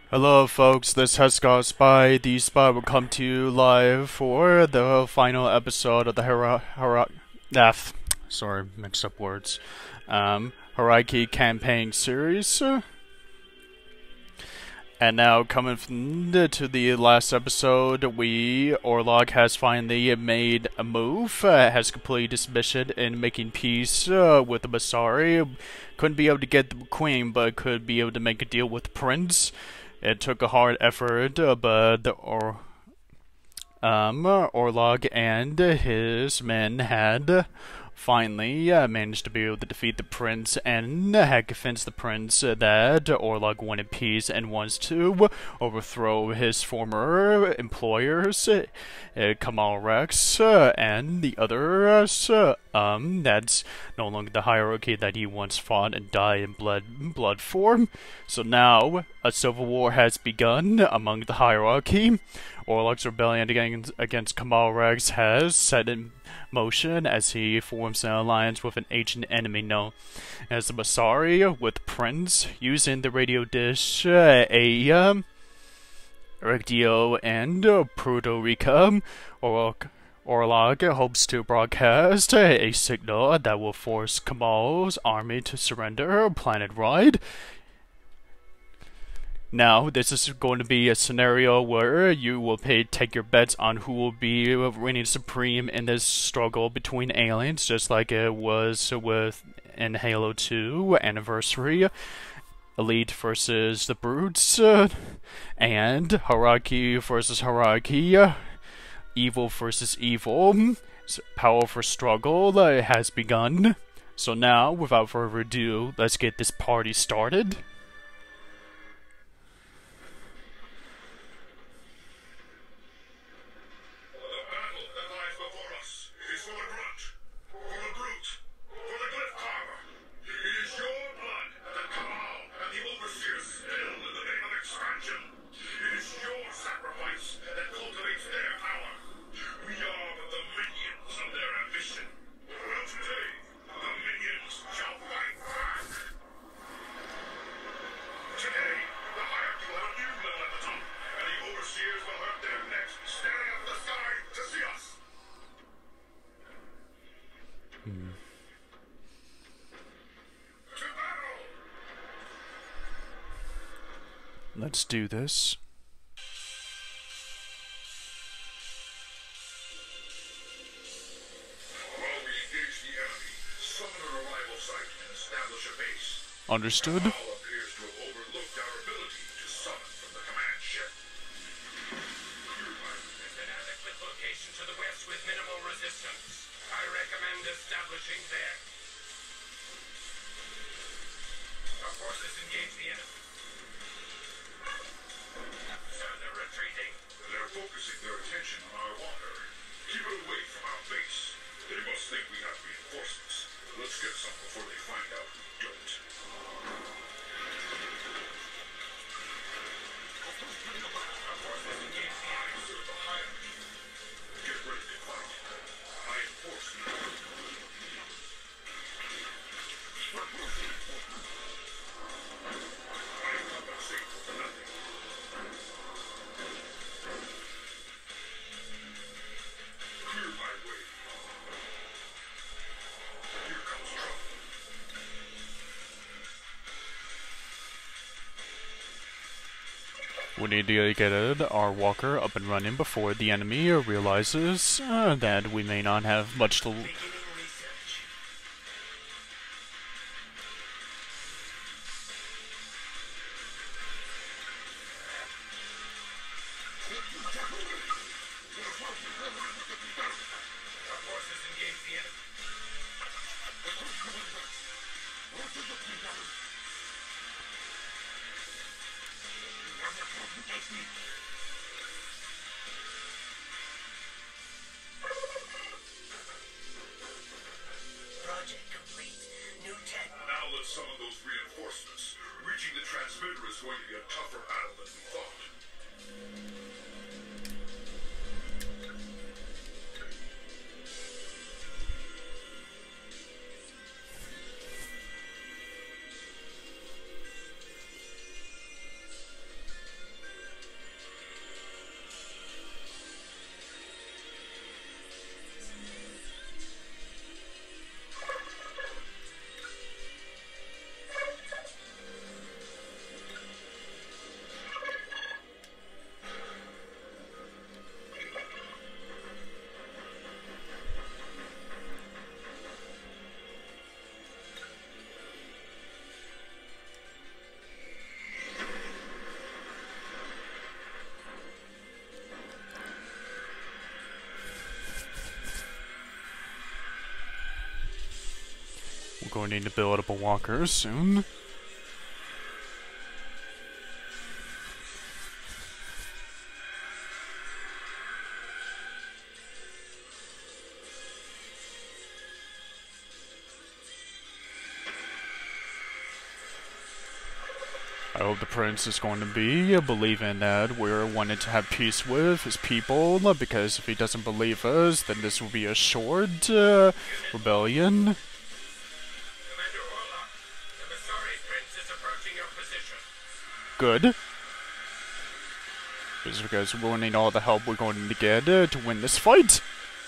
Hello folks, this has Scott Spy. The Spy will come to you live for the final episode of the sorry, mixed up words. Haraiki campaign series. And now coming to the last episode, Orlog has finally made a move, has completed his mission in making peace with the Masari. Couldn't be able to get the queen, but could be able to make a deal with the prince. It took a hard effort, but Orlog and his men had finally managed to be able to defeat the prince and had convinced the prince that Orlog wanted peace and wants to overthrow his former employers, Kamal Rex, and the others. That's no longer the hierarchy that he once fought and died in blood for. So now a civil war has begun among the hierarchy. Orlog's rebellion against Kamal Rex has set in motion as he forms an alliance with an ancient enemy known as the Masari, with Prince using the radio dish Rectio and Puerto Rico. Orlog hopes to broadcast a signal that will force Kamal's army to surrender planet-wide. Now, this is going to be a scenario where you will take your bets on who will be reigning supreme in this struggle between aliens, just like it was in Halo 2 Anniversary. Elite versus the Brutes, and Hierarchy versus Hierarchy, evil versus evil. Powerful struggle has begun. So now, without further ado, let's get this party started. Let's do this. While we engage the enemy, summon an arrival site and establish a base. Understood. Kamal appears to have overlooked our ability to summon from the command ship. There's an adequate location to the west with minimal resistance. I recommend establishing there. Our forces engage the enemy. They're retreating. They're focusing their attention on our water. Keep it away from our base. They must think we have reinforcements. Let's get some before they find out we don't. Our forces engage the enemy. I serve the hierarchy. Get ready to fight. I enforce the I compensate for nothing. Clear my way. Here comes trouble. We need to get our walker up and running before the enemy realizes that we may not have much to. Beginning research. Our forces engage the enemy. Project complete. New tech. Now let's summon those reinforcements. Reaching the transmitter is going to be a tougher battle than we thought. We're going to need to build up a walker soon. I hope the prince is going to be believing that we're wanting to have peace with his people, because if he doesn't believe us, then this will be a short rebellion. Commander Orlok, the Masari Prince is approaching your position. Good. Just because we're going to need all the help we're going to get to win this fight.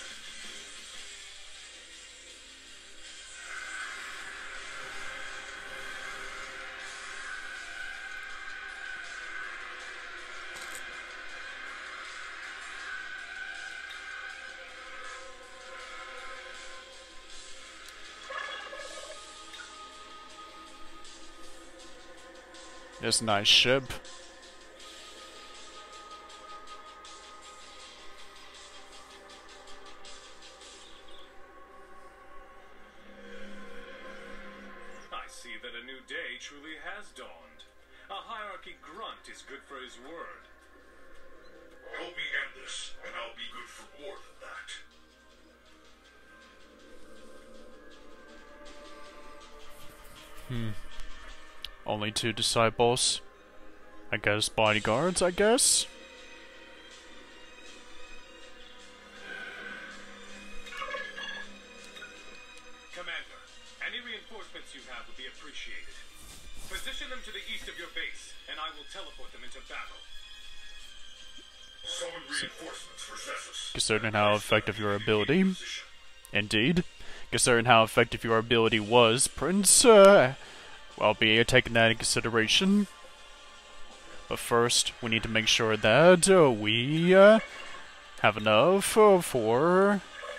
This nice ship. I see that a new day truly has dawned. A hierarchy grunt is good for his word. Help me end this, and I'll be good for more than that. Only 2 disciples. I guess bodyguards, I guess? Commander, any reinforcements you have would be appreciated. Position them to the east of your base, and I will teleport them into battle. Summon reinforcements for Zessus. Considering how effective your ability. Indeed. Considering how effective your ability was, Prince, I'll be taking that in consideration. But first, we need to make sure that we have enough for...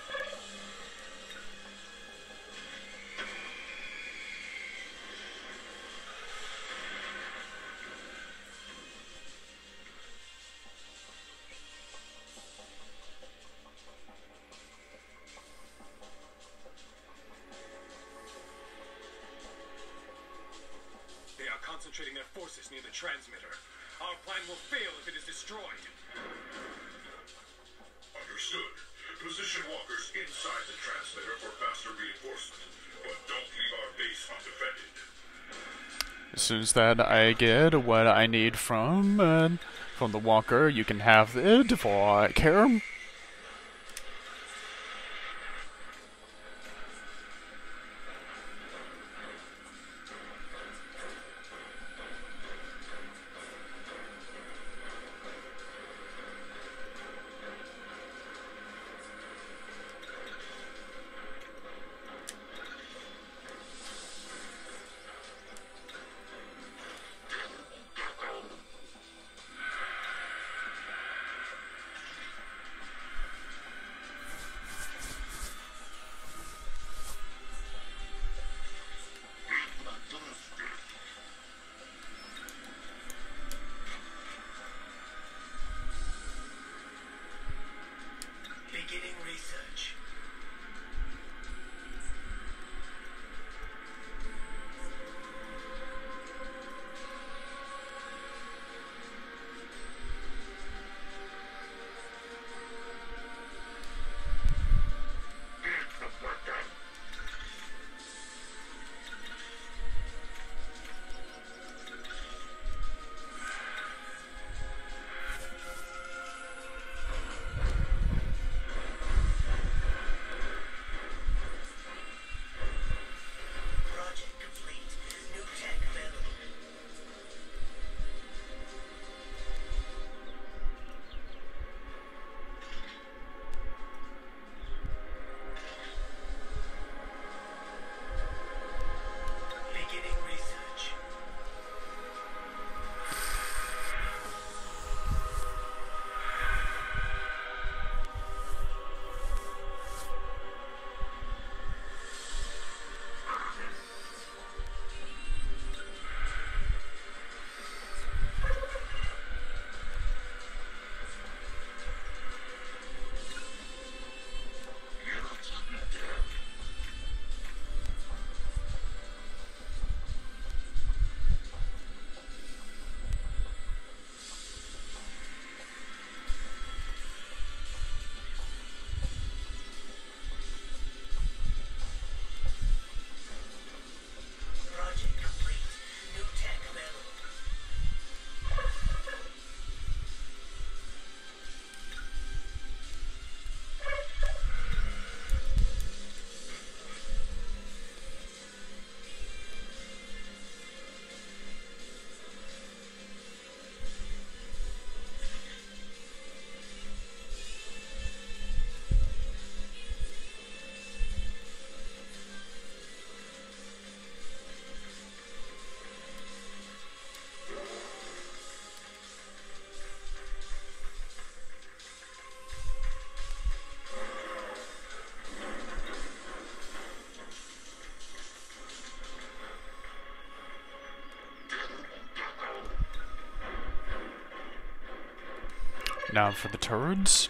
They are concentrating their forces near the transmitter. Our plan will fail if it is destroyed. Understood. Position walkers inside the transmitter for faster reinforcement, but don't leave our base undefended. As soon as that I get what I need from the walker, you can have it for all I care. Now for the turrets.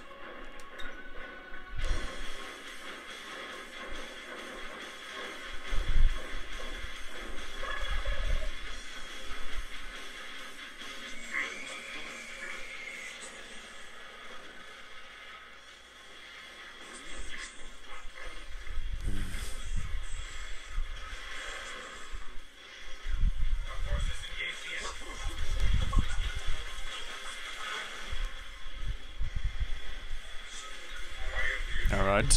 Alright.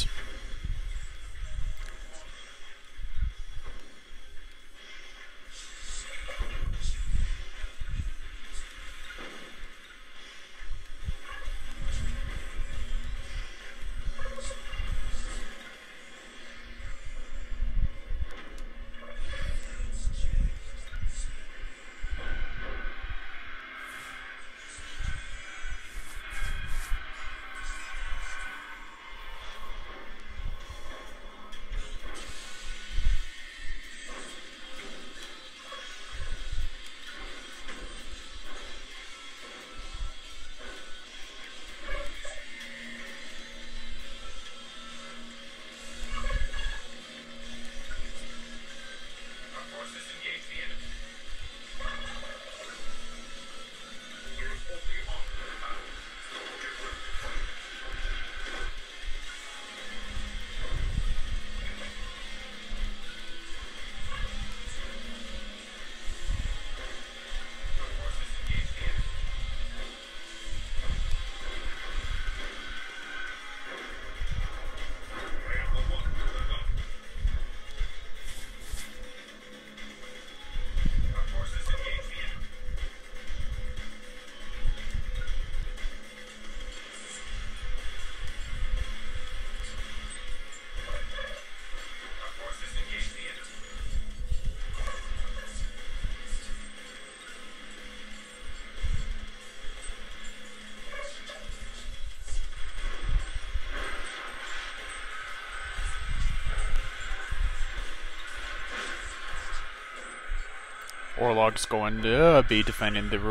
Orlog's going to be defending the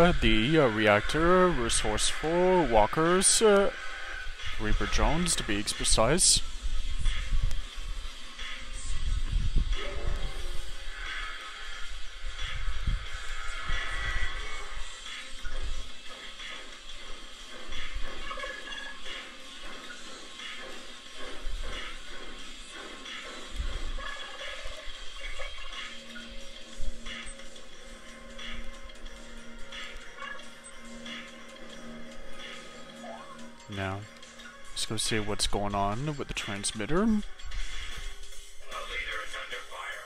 reactor, resourceful walkers, Reaper drones to be precise. Now, let's go see what's going on with the transmitter. The leader is under fire.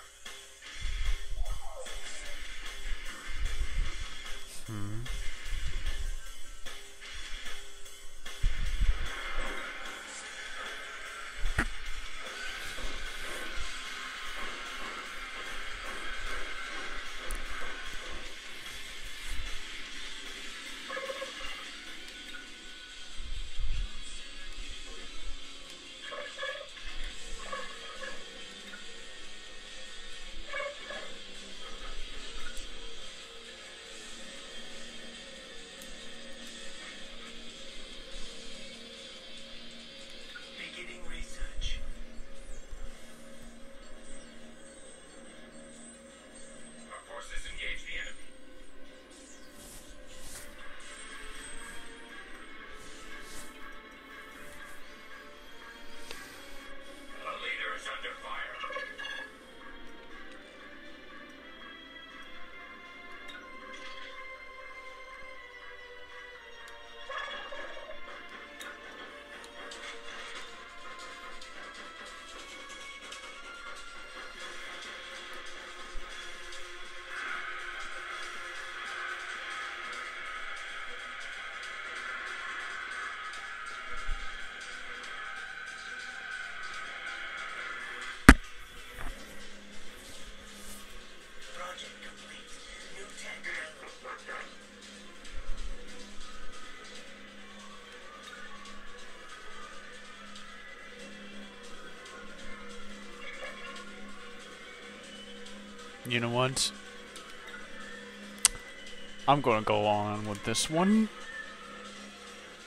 Beginning research. Our forces engage the enemy. The leader is under fire. Project complete. New tech available. You know what? I'm gonna go on with this one.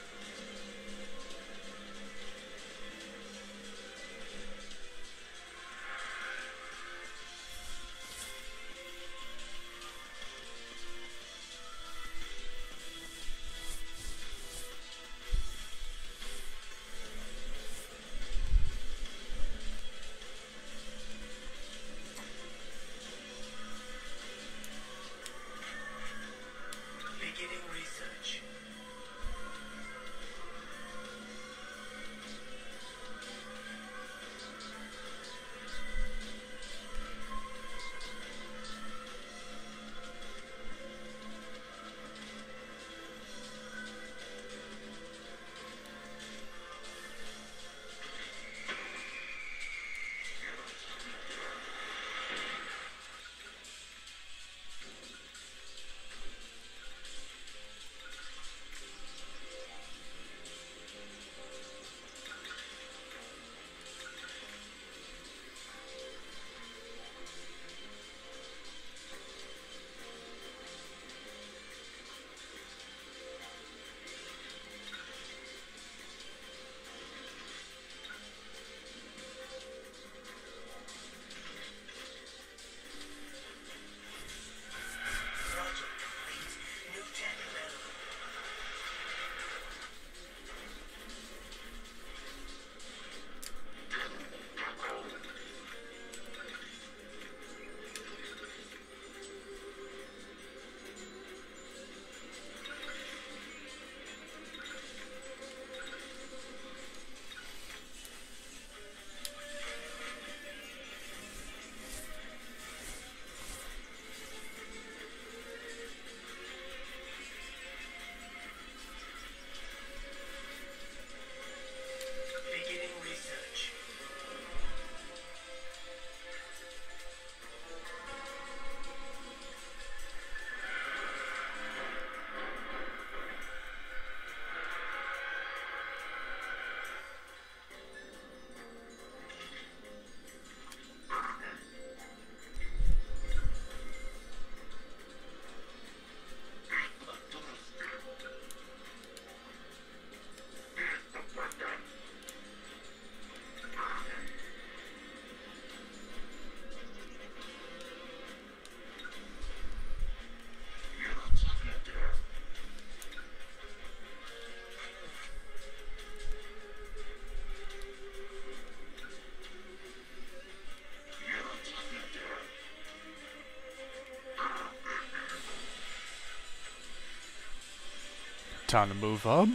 Time to move up.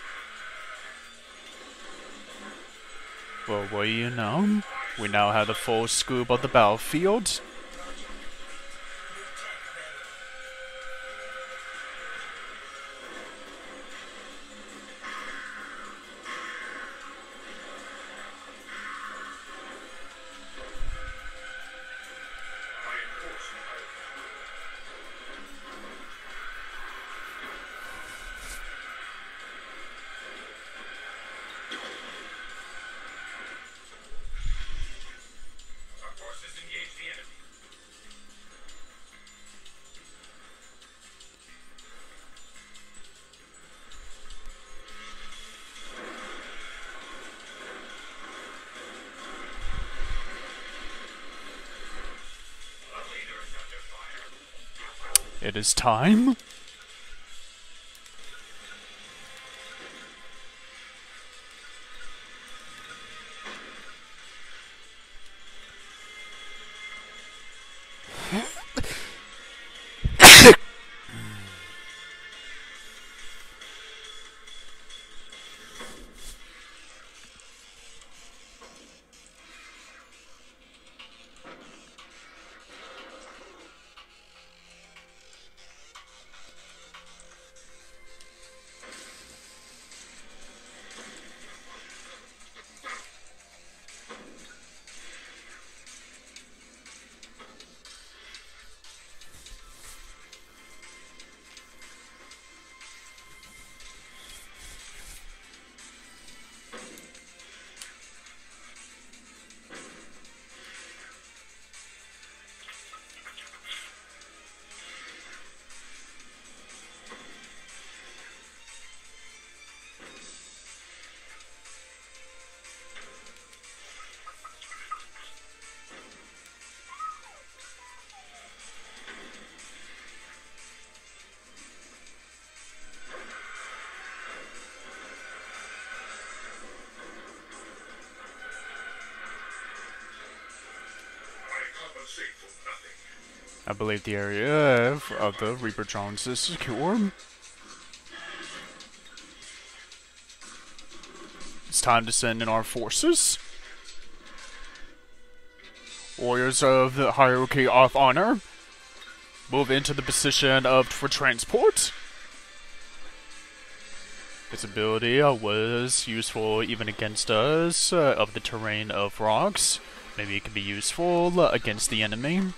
Well, what do you know? We now have the full scoop of the battlefield. Our forces engage the enemy. Our leader is under fire. It is time. I believe the area of the Reaper drones is secure. It's time to send in our forces. Warriors of the Hierarchy of Honor, move into the position for transport. Its ability was useful even against us of the terrain of rocks. Maybe it can be useful against the enemy.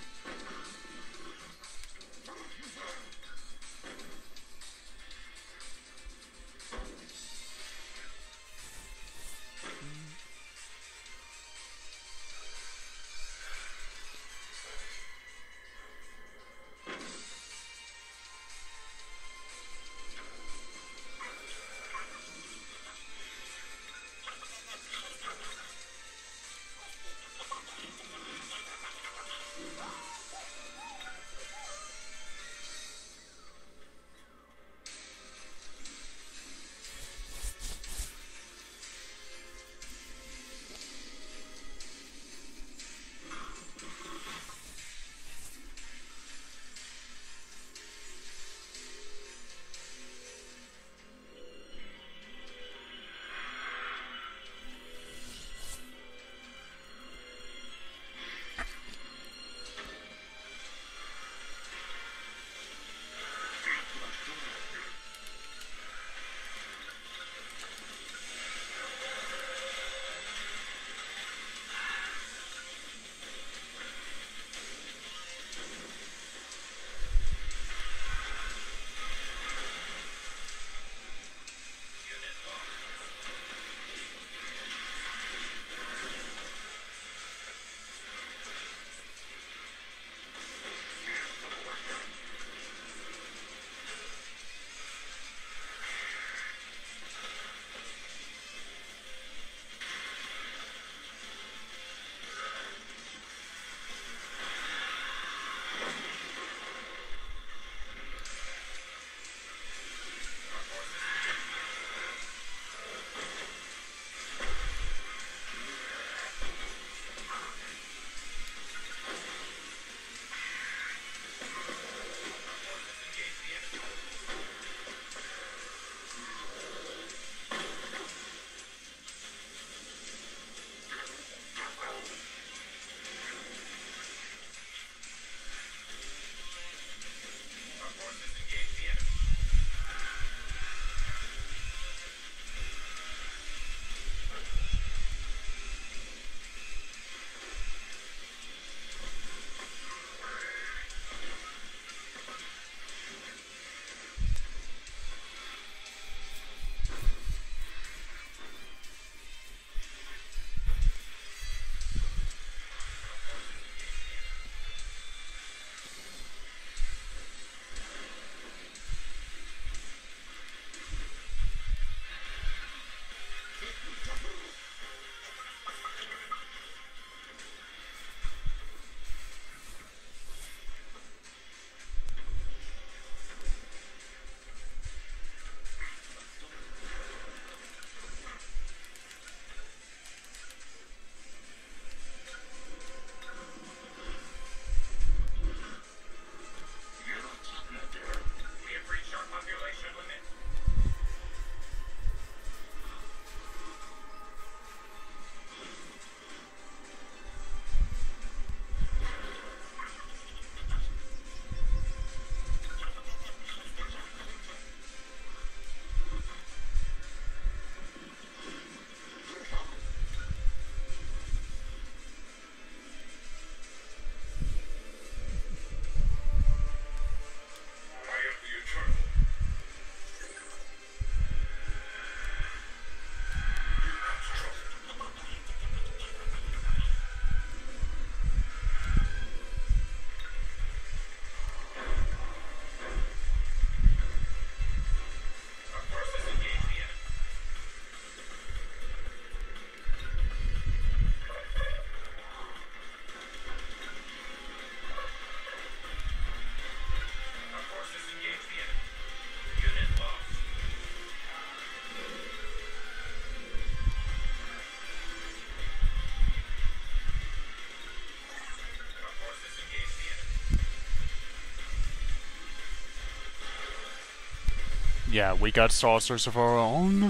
Yeah, we got saucers of our own.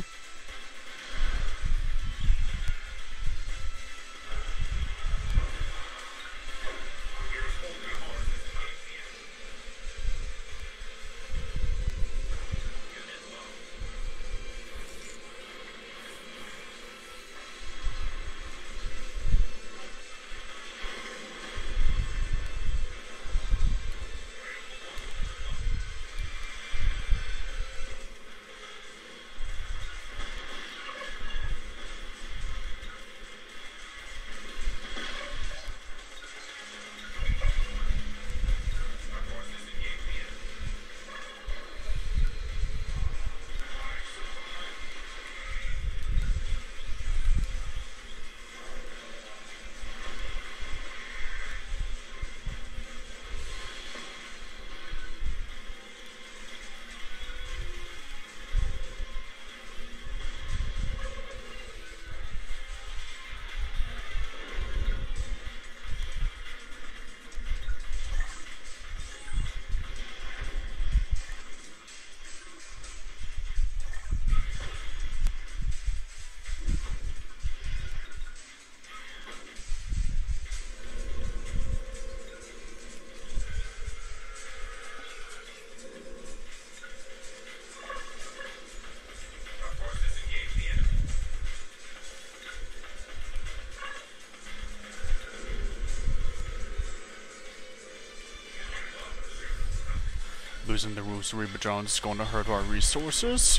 Losing the Roost Reaper drones is going to hurt our resources.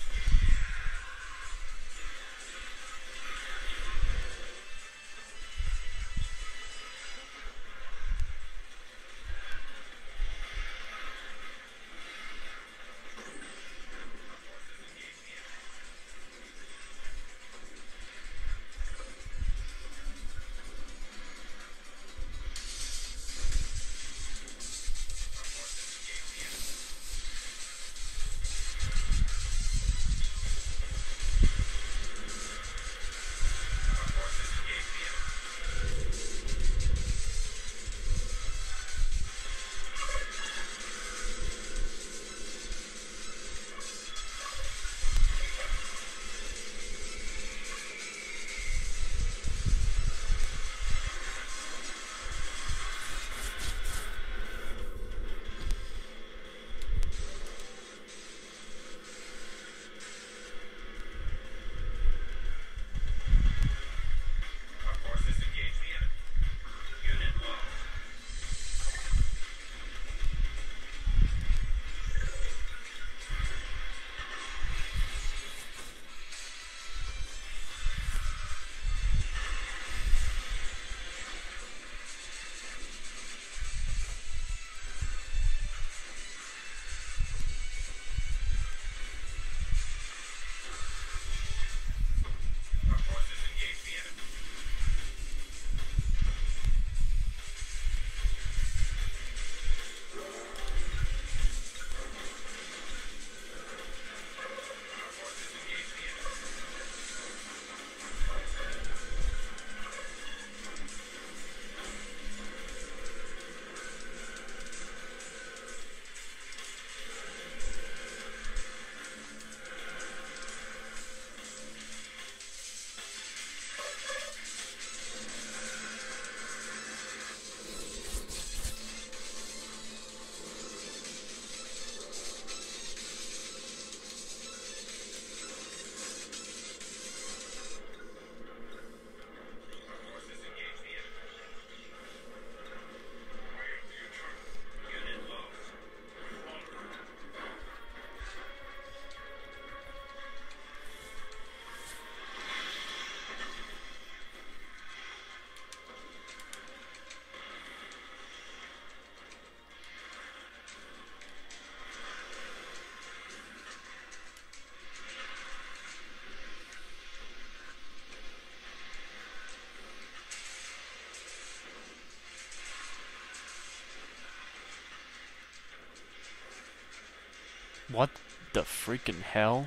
What the freaking hell?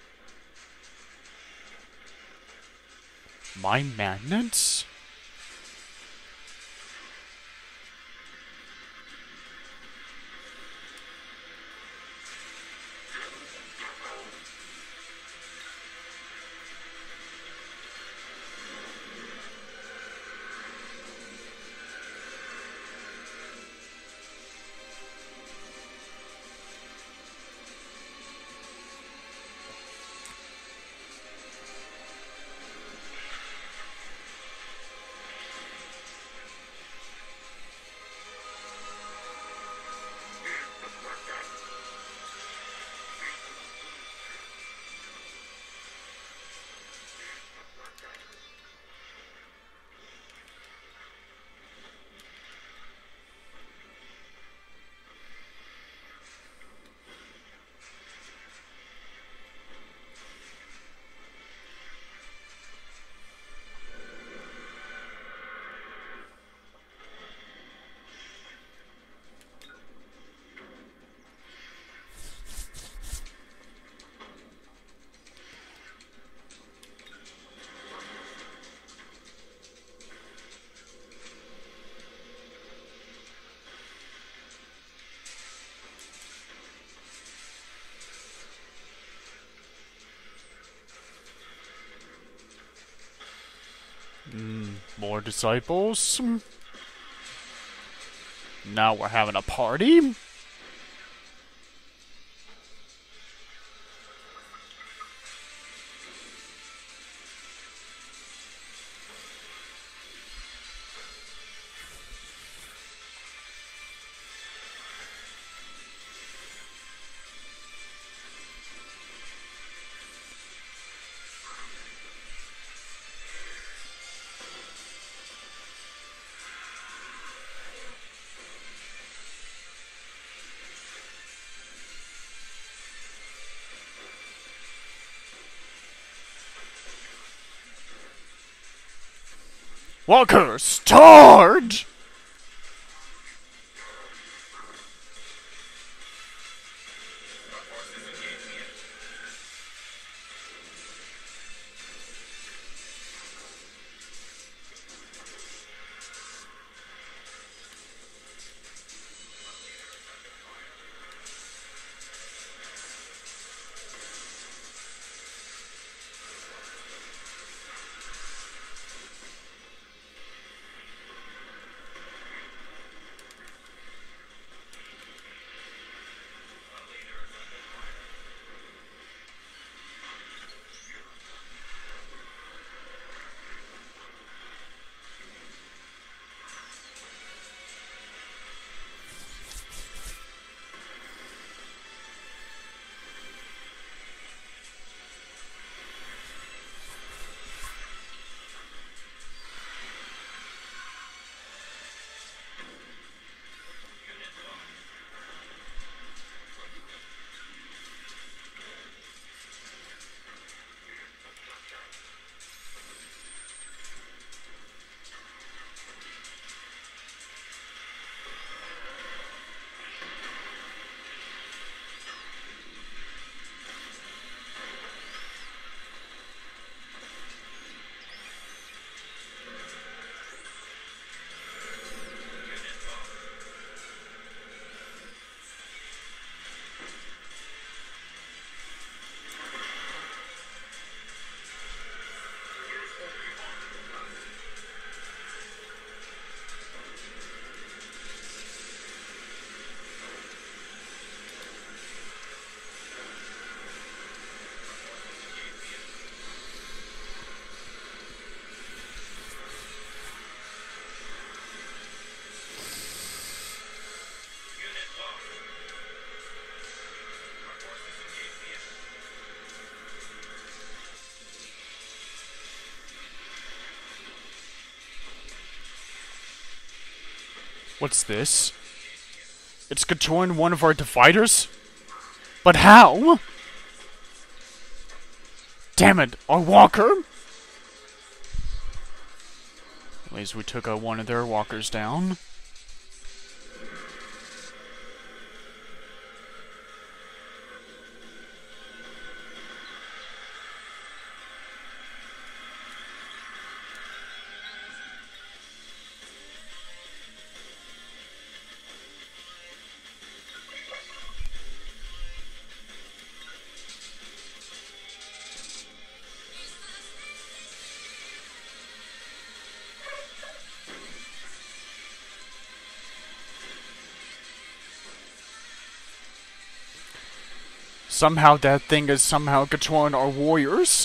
My magnets? More disciples. Now we're having a party. Walkers, charge! What's this? It's Gatoran, one of our dividers? But how? Damn it, our walker? At least we took one of their walkers down. Somehow that thing is somehow Gatoran our warriors.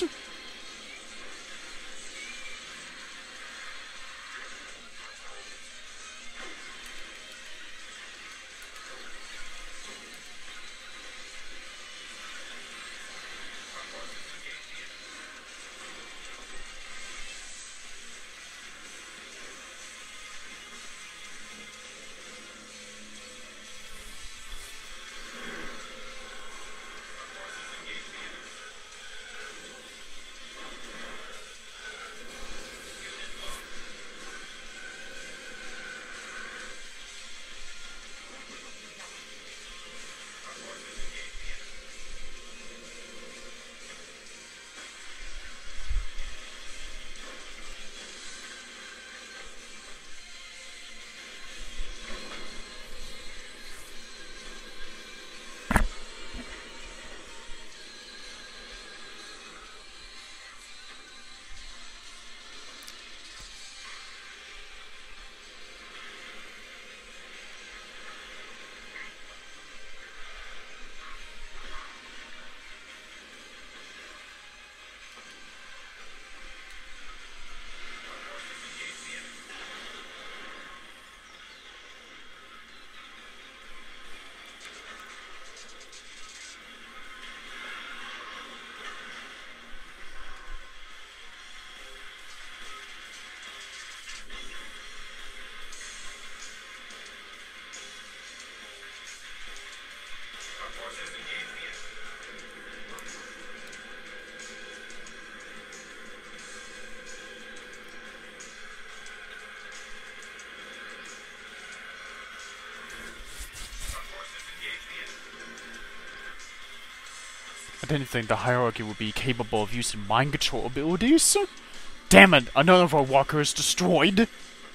I didn't think the hierarchy would be capable of using mind control abilities. Damn it, another of our walkers destroyed.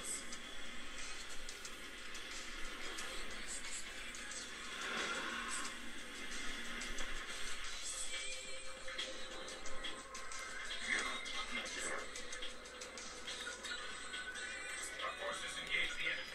Our forces engage the enemy.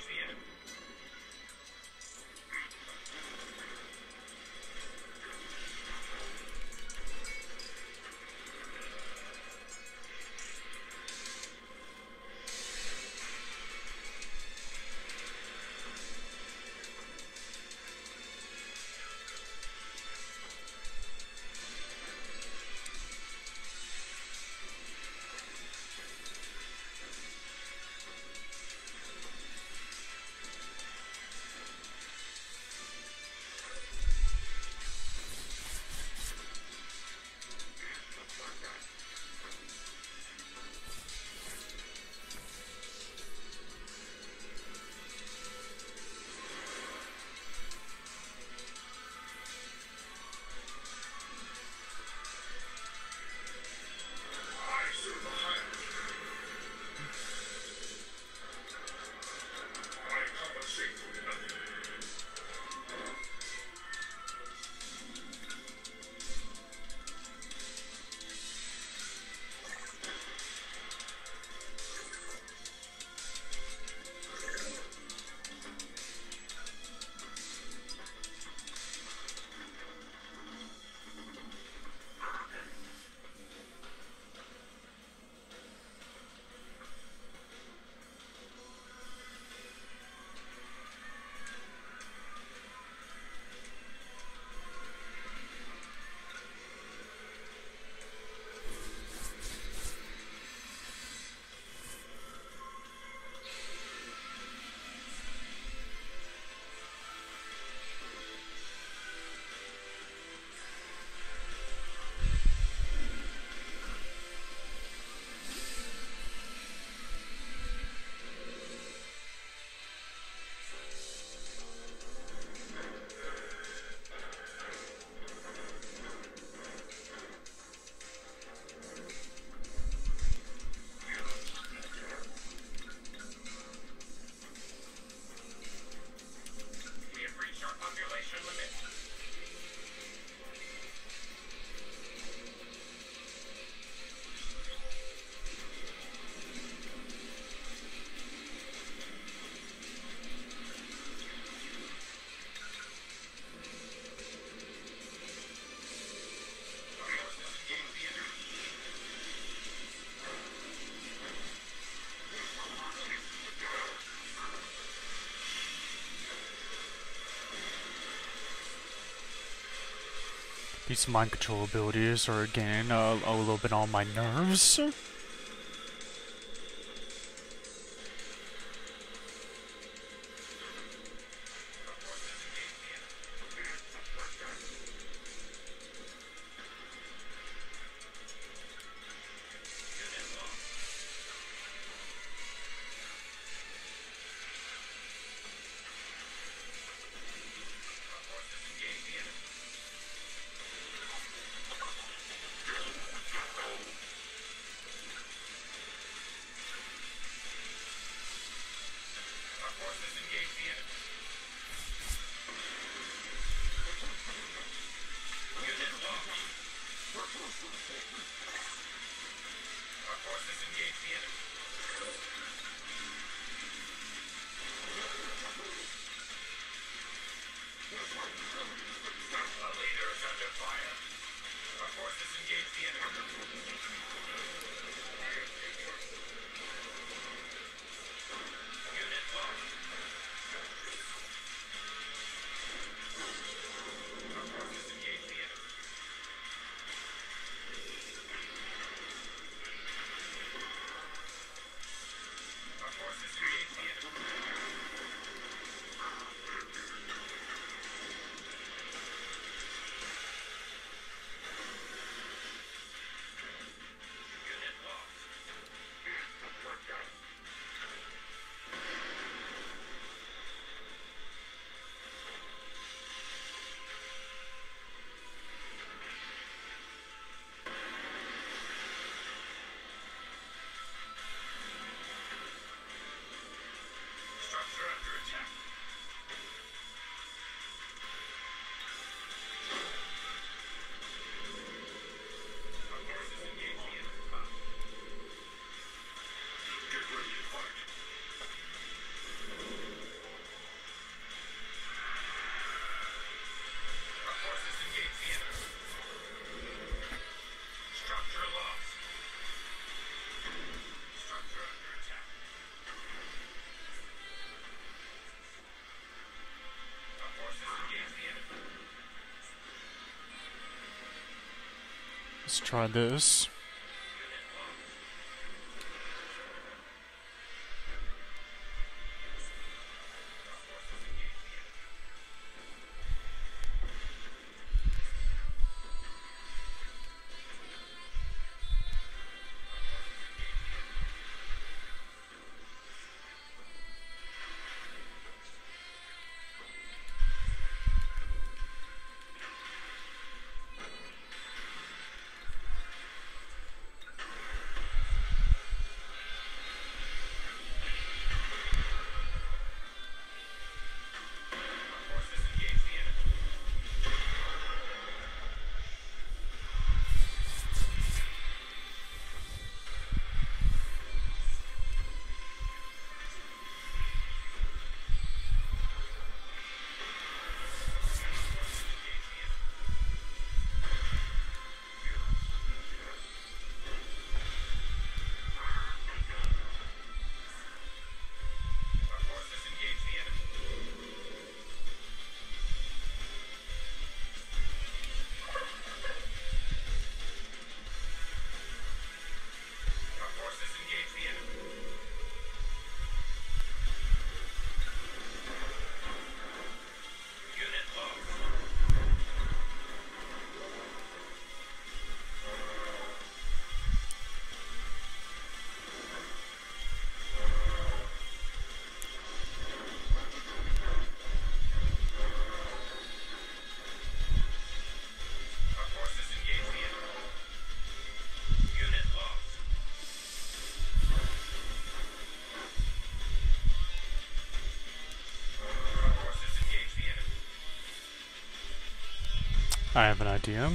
the enemy. I serve a hierarchy. I compensate for nothing. We have reached our population limit. Our forces engage the enemy. These mind control abilities are getting a little bit on my nerves. Let's try this. I have an idea.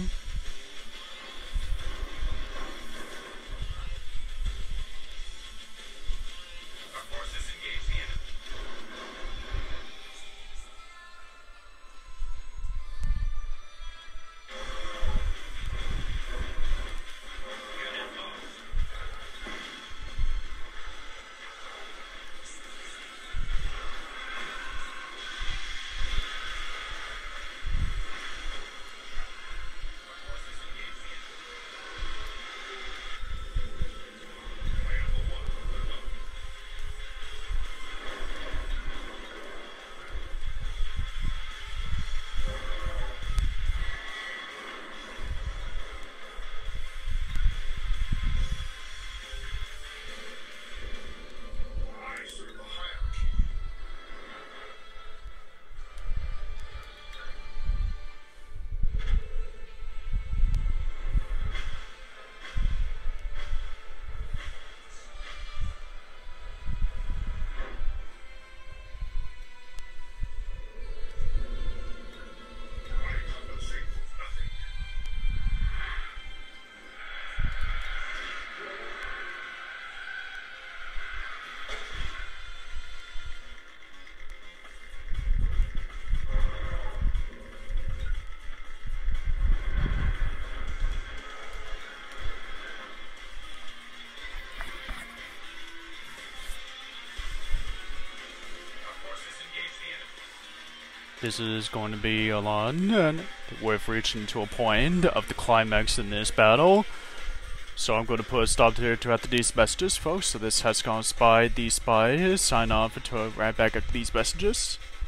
This is going to be a lot. We've reached to a point of the climax in this battle. So I'm going to put a stop here to at these messages, folks. So this has gone Spy, the Spy. Sign off until right back at these messages.